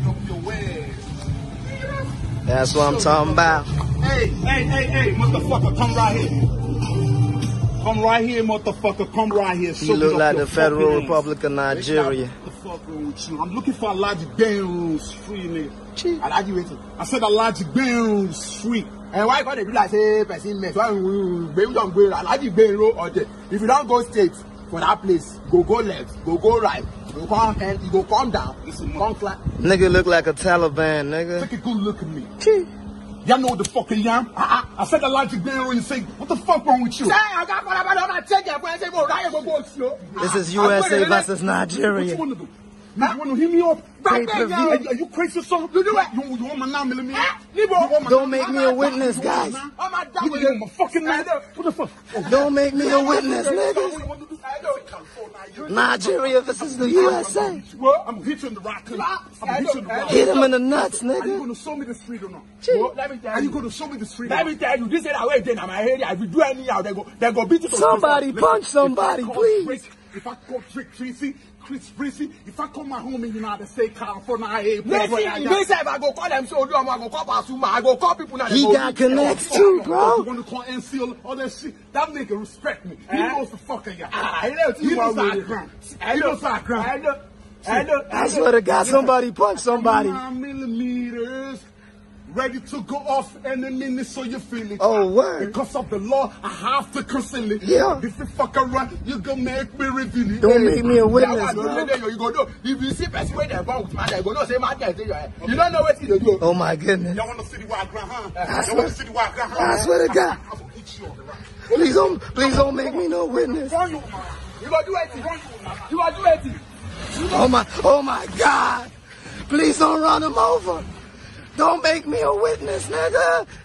get up your way. That's what I'm talking about. Hey, motherfucker, come right here. Come right here, motherfucker, come right here. You look like the Federal Republic of Nigeria. What the fuck wrong with you? I'm looking for Alhaji Benru's free, nigga. Alhaji waiting. I said Alhaji Benru's free. And why can't they do like say person mess? Why we don't go Alhaji Benru or there? If you don't go straight for that place, go left, go right, you come hand, you go come down, come flat. Nigga look like a Taliban, nigga. Take a good look at me. Y'all know what the fuck I am? I said Alhaji Benru, you say, what the fuck wrong with you? This is USA versus Nigeria. What you wanna do? You wanna hit me up? Are you crazy or something? You want my 9mm? Don't make me a witness, guys. You want my fucking man? What the fuck? Don't make me a witness, nigga. Nigeria versus the USA. I'm gonna hit you in the rock. Hit him in the nuts, Are you nigga. gonna show me the street or not? Let me tell Are you you. gonna show me the street? Let me tell you, this is the way in my area. If you do anyhow, they go beat you. Somebody punch somebody, please. If I call Chris Breezy, if I call my home in the United States, California, I go call them so I go call Pasuma, I go call people now. He got connects too, You bro. want to call NCL, all that shit? That nigga respect me. He knows the fuck I got. I know. He knows I grind. He knows I grind. I know. I swear to God, somebody punch somebody. 9mm, ready to go off any minute, so you feel it. Oh, word. Because of the law, I have to conceal it. Yeah. If you fuck around, you gonna make me reveal it. Don't make me a witness, bro. You go do. If you see person where they're born with man, they go no say man. You don't know what they do. Oh my goodness. Y'all want to see the wild ground, huh? I Y'all want to see the wild ground, huh? swear to God. I'm gonna hit you on the right. Please don't make me no witness. You go do it. You go do it. Oh my God. Please don't run him over. Don't make me a witness, nigga.